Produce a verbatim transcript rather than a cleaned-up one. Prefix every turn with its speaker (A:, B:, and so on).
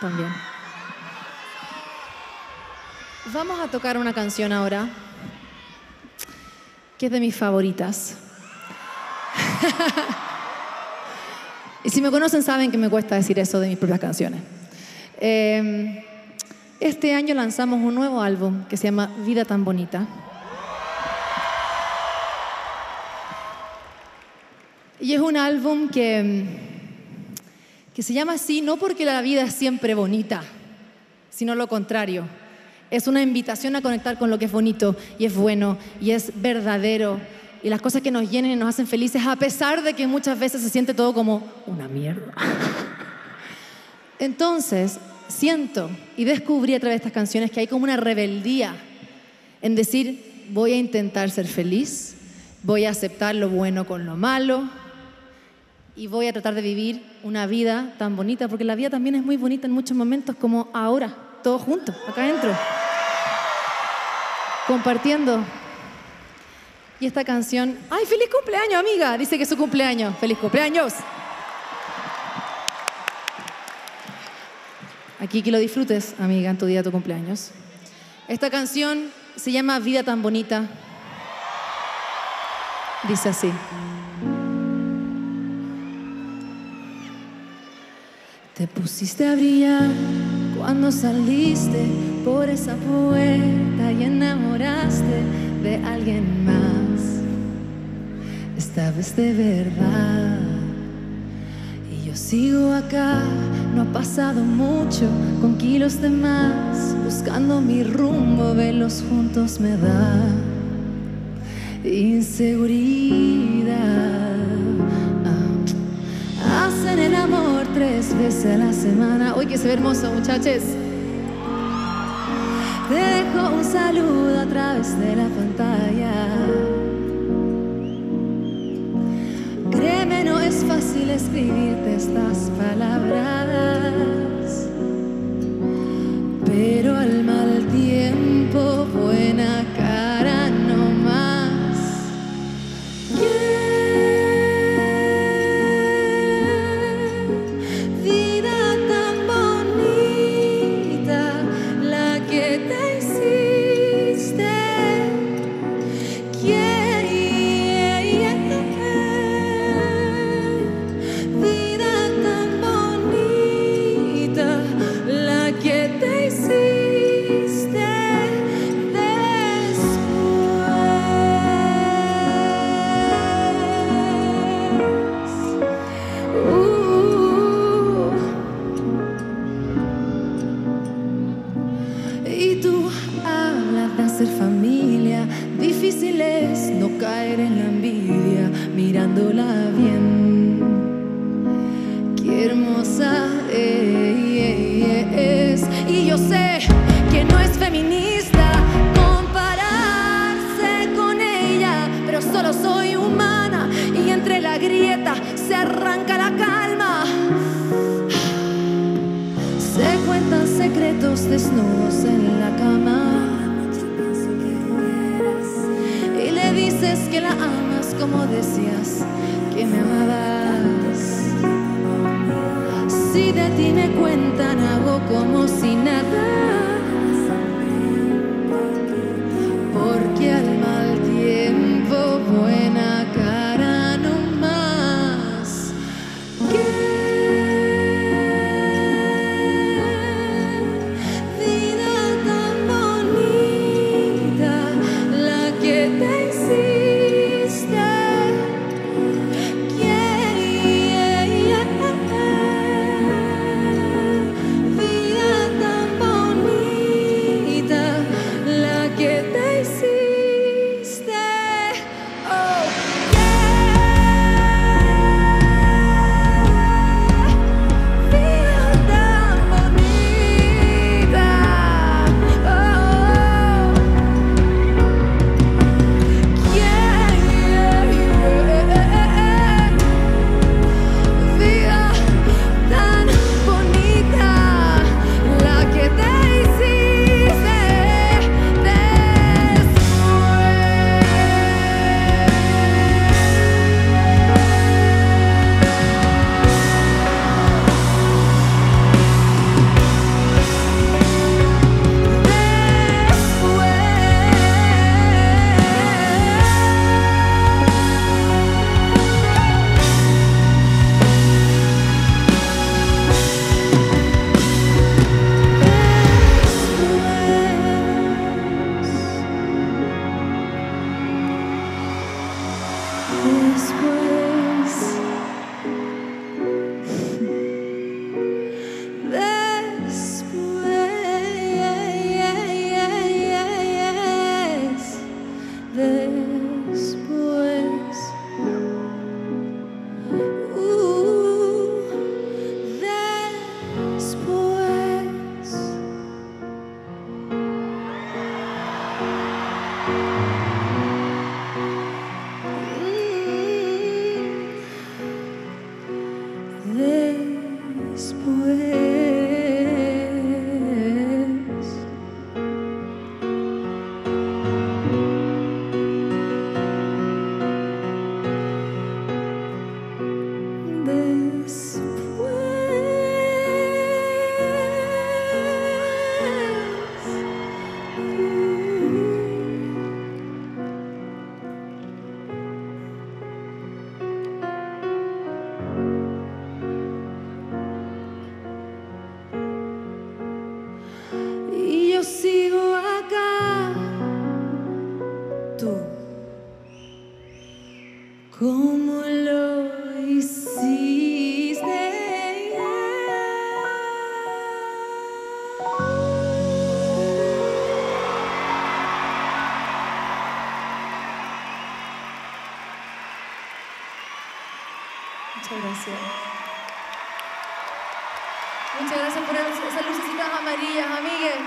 A: también. Vamos a tocar una canción ahora que es de mis favoritas. Y si me conocen saben que me cuesta decir eso de mis propias canciones. Eh, este año lanzamos un nuevo álbum que se llama Vida tan bonita. Y es un álbum que, que se llama así no porque la vida es siempre bonita, sino lo contrario. Es una invitación a conectar con lo que es bonito y es bueno y es verdadero. Y las cosas que nos llenen y nos hacen felices, a pesar de que muchas veces se siente todo como una mierda. Entonces, siento y descubrí a través de estas canciones que hay como una rebeldía en decir, voy a intentar ser feliz, voy a aceptar lo bueno con lo malo y voy a tratar de vivir una vida tan bonita, porque la vida también es muy bonita en muchos momentos, como ahora, todos juntos, acá adentro, compartiendo. Y esta canción... ¡Ay, feliz cumpleaños, amiga! Dice que es su cumpleaños. ¡Feliz cumpleaños! Aquí que lo disfrutes, amiga, en tu día de tu cumpleaños. Esta canción se llama Vida tan bonita. Dice así. Te pusiste a brillar cuando saliste por esa puerta y enamoraste de alguien más. Esta vez de verdad. Y yo sigo acá, no ha pasado mucho, con kilos de más, buscando mi rumbo, velos juntos me da inseguridad. Ah. Hacen el amor tres veces a la semana. Hoy que se ve hermoso, muchachos. Te dejo un saludo a través de la pantalla. Créeme, no es fácil escribirte estas palabras, pero al mal tiempo, buena cara no más. Yeah. Vida tan bonita, la que te hiciste. Yeah, yeah, yeah. Vida tan bonita, la que te hiciste después. Uh. Y tú hablas de hacer familia, difícil es no caer en la envidia, mirándola bien. Qué hermosa es. Y yo sé que no es feminista compararse con ella, pero solo soy humana y entre la grieta se arranca la calma. Se cuentan secretos desnudos en la cama y le dices que la amas como decías que me amabas. Si de ti me cuentan, hago como si nada, porque al mal tiempo, buena cara no más. Vida tan bonita, la que te hiciste. Yeah, yeah, yeah. Vida tan bonita. Y yo sigo acá, tú, como lo hiciste. Muchas gracias. Muchas gracias por esas lucecitas amarillas, amigues.